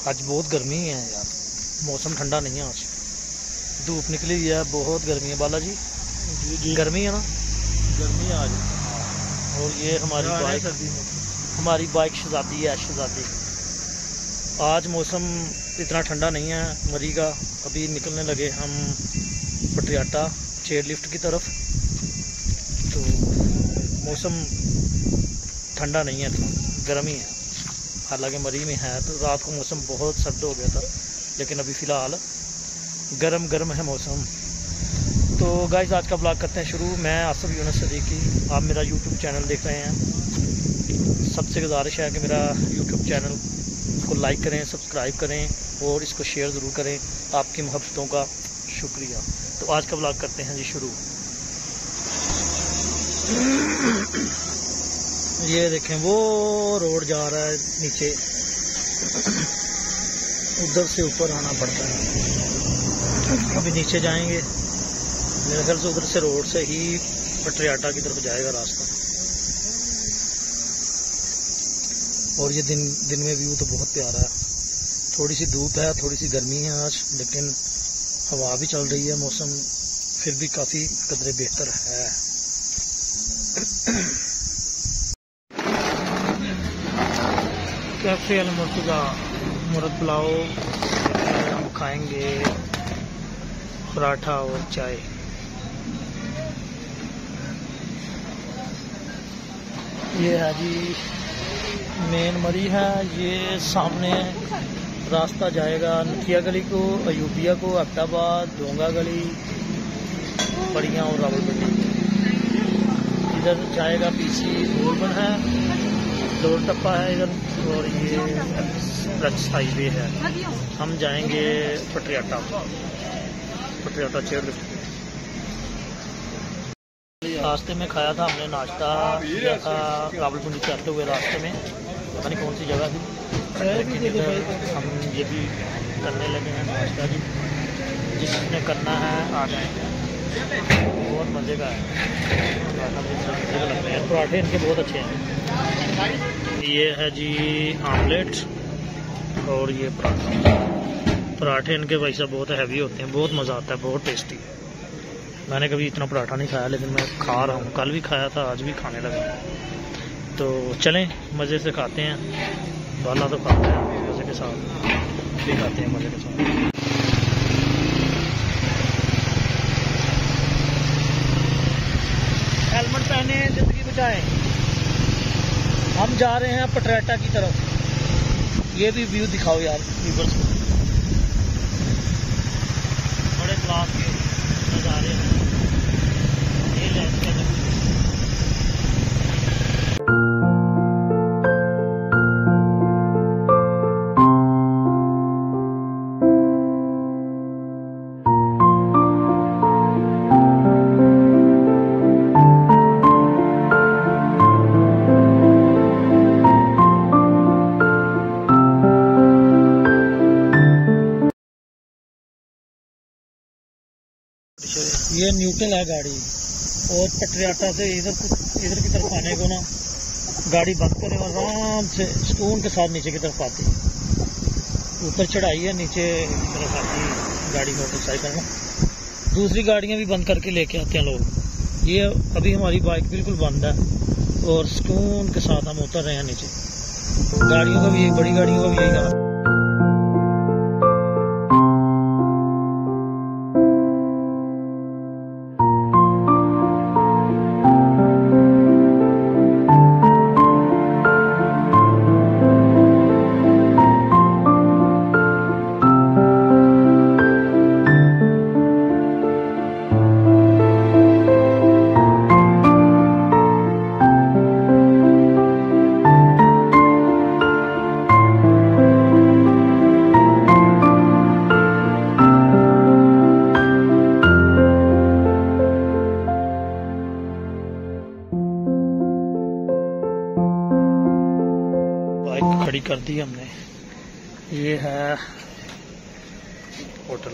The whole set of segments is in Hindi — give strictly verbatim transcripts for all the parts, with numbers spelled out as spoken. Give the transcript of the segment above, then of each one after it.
आज बहुत गर्मी है यार, मौसम ठंडा नहीं है। आज धूप निकली है, बहुत गर्मी है बालाजी। जी जी गर्मी है ना, गर्मी है आज। और ये हमारी बाइक हमारी बाइक शहजादी है, शहजादी। आज मौसम इतना ठंडा नहीं है मरी का। अभी निकलने लगे हम पटियाटा चेयर लिफ्ट की तरफ। तो मौसम ठंडा नहीं है, इतना गर्मी है। हालांकि मरी में है तो रात को मौसम बहुत सर्द हो गया था, लेकिन अभी फ़िलहाल गर्म गर्म है मौसम। तो गाइस आज का ब्लॉग करते हैं शुरू। मैं आसिफ यूनुस सदीकी, आप मेरा यूट्यूब चैनल देख रहे हैं। सबसे गुजारिश है कि मेरा यूट्यूब चैनल को लाइक करें, सब्सक्राइब करें और इसको शेयर ज़रूर करें। आपकी मोहब्बतों का शुक्रिया। तो आज का ब्लॉग करते हैं जी शुरू। ये देखें वो रोड जा रहा है नीचे, उधर से ऊपर आना पड़ता है। अभी नीचे जाएंगे, मेरे ख्याल से उधर से रोड से ही पटियाटा की तरफ जाएगा रास्ता। और ये दिन दिन में व्यू तो बहुत प्यारा है। थोड़ी सी धूप है, थोड़ी सी गर्मी है आज, लेकिन हवा भी चल रही है। मौसम फिर भी काफ़ी कदरे बेहतर है। कैफे अल मुर्तज़ा मुर्ग पुलाव हम खाएंगे, पराठा और चाय। ये है जी मेन मरी है। ये सामने रास्ता जाएगा नथिया गली को, अयूबिया को, अब्दाबाद, डोंगा गली, बढ़िया और रावलपिंडी। इधर जाएगा पीसी गोलबन है, दौड़ टप्पा है इधर, और ये एक्सप्रेस हाईवे है। हम जाएंगे पटियाटा पटियाटा चेयर लिफ्ट। रास्ते में खाया था हमने नाश्ता किया था रावलपिंडी से आते हुए रास्ते में, पता नहीं कौन सी जगह थी, लेकिन इधर हम ये भी करने लगे हैं नाश्ता जी। जिसने करना है आ जाए, बहुत मज़े का है। पराठे इनके बहुत अच्छे हैं। ये है जी आमलेट और ये पराठा। पराठे इनके भाई साहब बहुत हैवी होते हैं, बहुत मज़ा आता है, बहुत टेस्टी। मैंने कभी इतना पराठा नहीं खाया, लेकिन मैं खा रहा हूँ। कल भी खाया था, आज भी खाने लगा। तो चलें मज़े से खाते हैं। बाला तो खाते हैं मज़े के साथ, भी खाते हैं मज़े के साथ। हेलमेट पहने, जिंदगी बचाएं। हम जा रहे हैं पटियाटा की तरफ। ये भी व्यू दिखाओ यार व्यूअर्स को। बड़े क्लास के नज़ारे हैं। ये लेंस ये न्यूट्रल है गाड़ी, और पटियाटा से इधर इधर की तरफ आने को ना गाड़ी बंद करें और आराम से सुकून के साथ नीचे की तरफ आती है। ऊपर चढ़ाई है, नीचे की तरफ आती है गाड़ी मोटरसाइकिल में। दूसरी गाड़ियां भी बंद करके लेके आते हैं लोग। ये अभी हमारी बाइक बिल्कुल बंद है और सुकून के साथ हम उतर रहे हैं नीचे। गाड़ियों का भी, बड़ी गाड़ियों का भी यही हाल। खड़ी कर दी हमने। ये है होटल,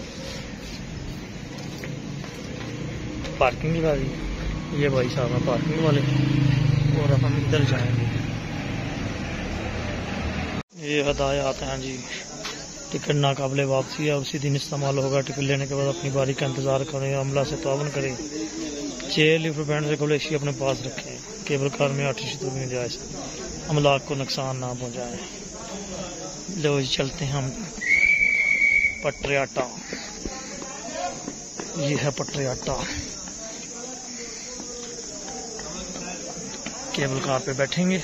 पार्किंग लगा दी। ये भाई साहब है पार्किंग वाले, और अब हम इधर जाएंगे। ये हदायत हैं जी टिकट नाकाबिले वापसी है, उसी दिन इस्तेमाल होगा। टिकट लेने के बाद अपनी बारी का इंतजार करें, अमला से तावन करें। चेयर लिफ्ट बैंड से कबलेशी अपने पास रखें। केबल कार में आर्टिफिशियल दूर में जाए, अमलाक को नुकसान ना पहुँचाए। लो जी चलते हैं हम पटरियाटा। ये है पटरियाटा। केबल कार पे बैठेंगे।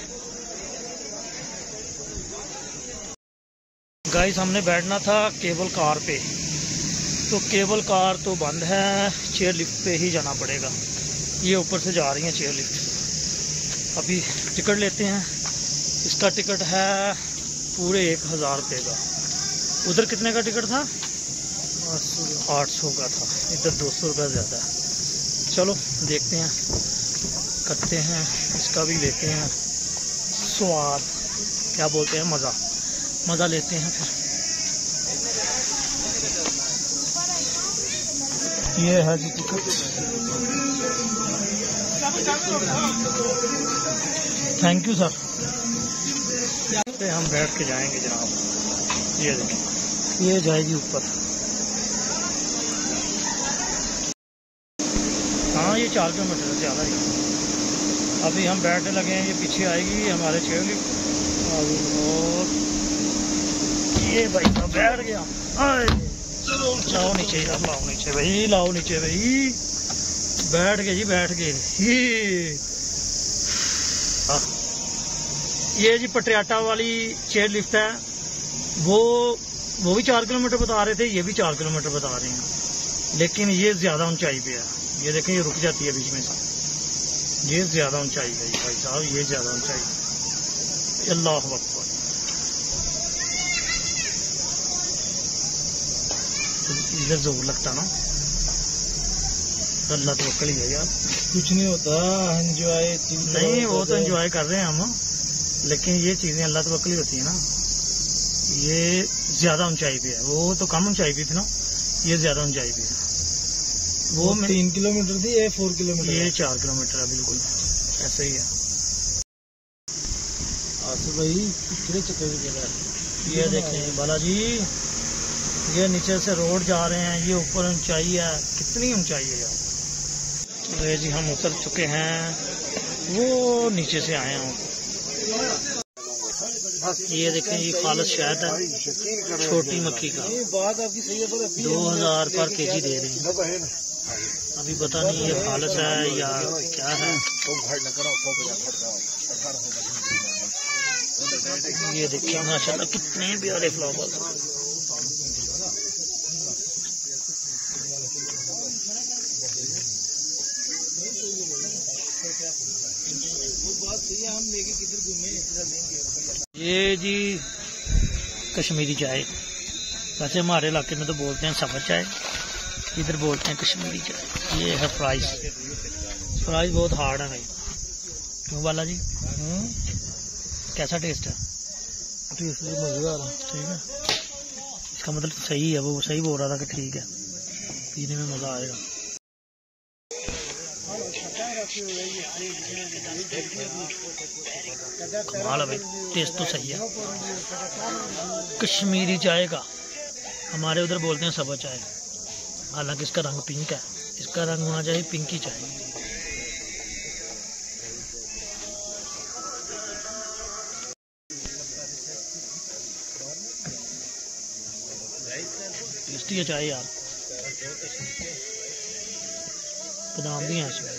गाइस हमने बैठना था केबल कार पे, तो केबल कार तो बंद है, चेयर लिफ्ट पे ही जाना पड़ेगा। ये ऊपर से जा रही है चेयर लिफ्ट। अभी टिकट लेते हैं। इसका टिकट है पूरे एक हज़ार रुपये का। उधर कितने का टिकट था? आठ सौ का था। इधर दो सौ रुपये ज़्यादा है। चलो देखते हैं, करते हैं, इसका भी लेते हैं स्वाद, क्या बोलते हैं, मज़ा मज़ा लेते हैं। फिर ये है जी टिकट। Thank you sir. पे हम बैठ के जाएंगे जनाब। ये देखिए, ये जाएगी ऊपर। हाँ ये चार किलोमीटर से ज़्यादा ही। अभी हम बैठने लगे हैं, ये पीछे आएगी हमारे चेयर लिफ्ट। और ये भाई साहब बैठ गया। लाओ नीचे, लाओ नीचे भाई, लाओ नीचे भाई। बैठ गए जी, बैठ गए। ये ये जी पटरियाटा वाली चेयर लिफ्ट है। वो वो भी चार किलोमीटर बता रहे थे, ये भी चार किलोमीटर बता रहे हैं, लेकिन ये ज्यादा ऊंचाई पे है। ये देखें, ये रुक जाती है बीच में से। ये ज्यादा ऊंचाई है भाई साहब, ये ज्यादा ऊंचाई। अल्लाह अकबर। इधर जोर लगता ना, अल्लाह तो वक्ल ही है यार। कुछ नहीं होता, एंजॉय नहीं, वो तो एंजॉय कर रहे हैं हम, लेकिन ये चीजें अल्लाह तो वक्ल ही होती है ना। ये ज्यादा ऊंचाई पे है, वो तो कम ऊंचाई पे थी ना, ये ज्यादा ऊंचाई पे है। वो वो तीन किलोमीटर थी, ये फोर किलोमीटर, ये चार किलोमीटर है। बिल्कुल ऐसे ही है। आसू भाई कितने चक्कर की जगह है। ये देखें बालाजी, ये नीचे से रोड जा रहे हैं, ये ऊपर ऊंचाई है। कितनी ऊंचाई है यार। तो जी हम उतर चुके हैं, वो नीचे से आए हैं। ये देखें, ये खालस शहद है, छोटी मक्खी का। बात आपकी सही है, पर दो हजार पर के जी दे रही है। अभी पता नहीं ये खालस है या क्या है। ये देखिए माशाल्लाह कितने प्यारे फ्लावर। हम लेके किधर घूमे। ये जी कश्मीरी चाय, वैसे हमारे इलाके में तो बोलते हैं सफर चाय, इधर बोलते हैं कश्मीरी चाय। ये है प्राइस। प्राइस बहुत हार्ड है भाई। क्यों बाला जी? कैसा टेस्ट है? टेस्ट मजेदार है। ठीक है, इसका मतलब सही है, वो सही बोल रहा था कि ठीक है, पीने में मजा आएगा। कमाल है भाई, टेस्ट तो सही है। कश्मीरी चाय का, हमारे उधर बोलते हैं सबर चाय, हालांकि इसका रंग पिंक है। इसका रंग होना चाहिए पिंकी चाय। टेस्टी है चाय यार, बादाम भी हैं इसमें।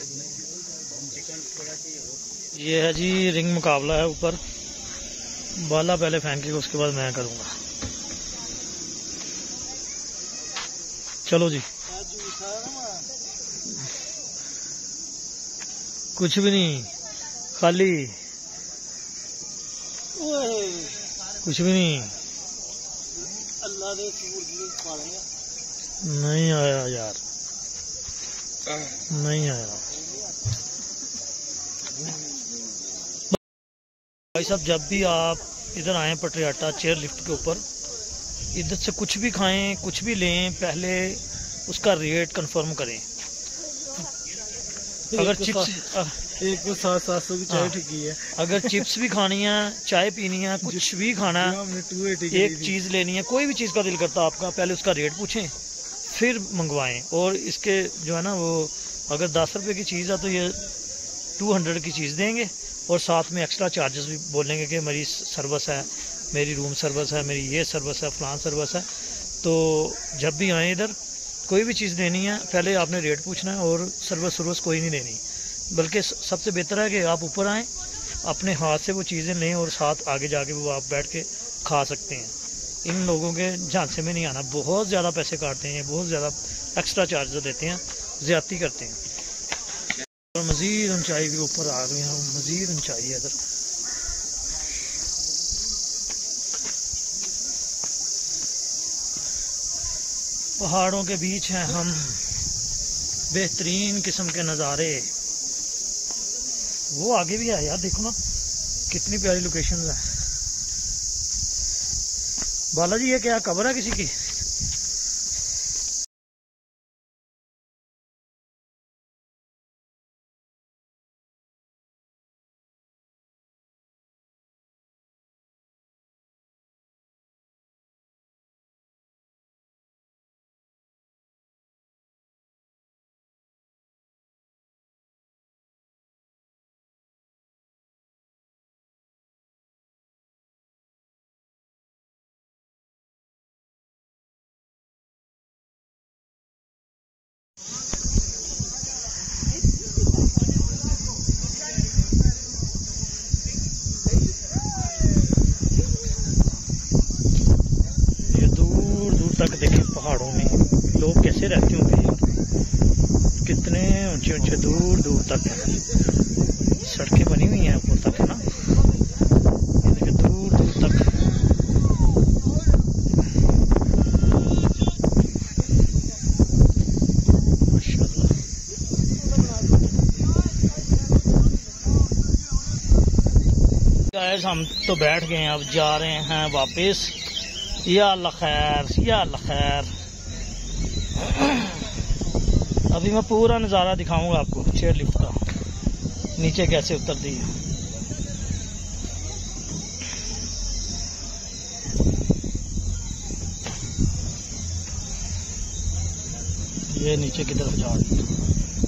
ये है जी रिंग मुकाबला है ऊपर। बाला पहले फेंकेगा, उसके बाद मैं करूंगा। चलो जी। कुछ भी नहीं, खाली कुछ भी नहीं। अल्लाह दे नहीं आया यार, नहीं आया भाई साहब। जब भी आप इधर आए पटरियाटा चेयर लिफ्ट के ऊपर, इधर से कुछ भी खाएं, कुछ भी लें, पहले उसका रेट कंफर्म करें। अगर चिप्स एक को सात सात सौ की चाय ठगी है। अगर चिप्स भी खानी है, चाय पीनी है, कुछ भी खाना है, एक चीज़ लेनी है, कोई भी चीज़ का दिल करता है आपका, पहले उसका रेट पूछें फिर मंगवाएं। और इसके जो है ना वो अगर दस रुपये की चीज़ है तो ये टू हंड्रेड की चीज़ देंगे और साथ में एक्स्ट्रा चार्जेस भी बोलेंगे कि मेरी सर्विस है, मेरी रूम सर्विस है, मेरी ये सर्विस है, फलान सर्विस है। तो जब भी आएँ इधर कोई भी चीज़ लेनी है पहले आपने रेट पूछना है और सर्विस सर्विस कोई नहीं देनी। बल्कि सबसे बेहतर है कि आप ऊपर आएँ, अपने हाथ से वो चीज़ें लें और साथ आगे जाके वो आप बैठ के खा सकते हैं। इन लोगों के झांसे में नहीं आना, बहुत ज़्यादा पैसे काटते हैं, बहुत ज़्यादा एक्स्ट्रा चार्जेस देते हैं, ज़्यादती करते हैं। और मज़ीद ऊंचाई के ऊपर आ गए हैं, मज़ीद ऊंचाई है इधर। पहाड़ों के बीच हैं हम, बेहतरीन किस्म के नज़ारे। वो आगे भी है यार, देखो ना कितनी प्यारी लोकेशन है। बालाजी ये क्या कब्र है किसी की? तक देखें पहाड़ों में लोग कैसे रहते होंगे यार, कितने ऊंचे ऊंचे दूर दूर तक सड़कें बनी हुई हैं ऊपर तक, है ना। ये देखिए दूर दूर तक। माशाल्लाह। गाइस हम तो बैठ गए हैं, अब जा रहे हैं वापस। या अल्लाह खैर, या अल्लाह खैर। अभी मैं पूरा नज़ारा दिखाऊंगा आपको चेयर लिफ्ट का, नीचे कैसे उतरती है। ये नीचे की तरफ जा रही है।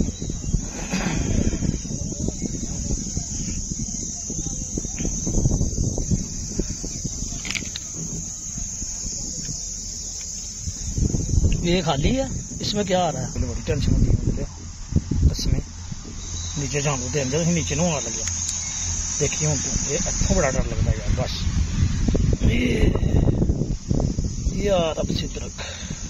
ये खाली है, इसमें क्या आ रहा है? बड़ी टेंशन होती है मुझे इसमें। नीचे जाने दे अंदर नीचे नू आ लगे, देखिए हूँ ये अच्छा बड़ा डर लगता है यार। बस यार अब सिद्रक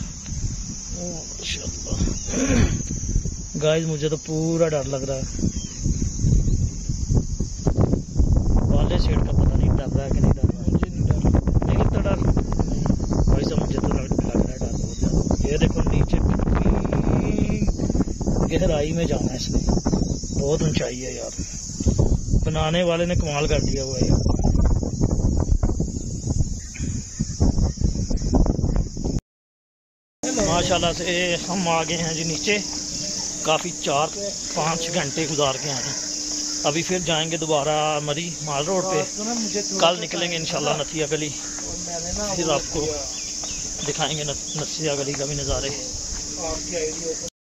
गाइस, मुझे तो पूरा डर लग रहा है। वाले सेट का पता नहीं डर रहा है कि नहीं डर रहा है। मुझे नहीं डर नहीं लगता डर भाई साहब, मुझे तो लग रहा है डर बहुत ज्यादा। ये देखो नीचे गहराई में जाना है इसमें, बहुत ऊंचाई है यार। बनाने वाले ने कमाल कर दिया हुआ है यार। माशाल्लाह से हम आ गए हैं जी नीचे, काफ़ी चार पाँच घंटे गुजार के आए हैं। अभी फिर जाएंगे दोबारा मरी माल रोड पे, कल निकलेंगे इंशाल्लाह नथिया गली, फिर आपको दिखाएंगे नथिया गली का भी नज़ारे।